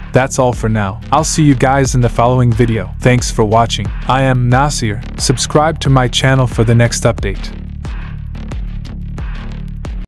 That's all for now. I'll see you guys in the following video. Thanks for watching. I am Nasir. Subscribe to my channel for the next update.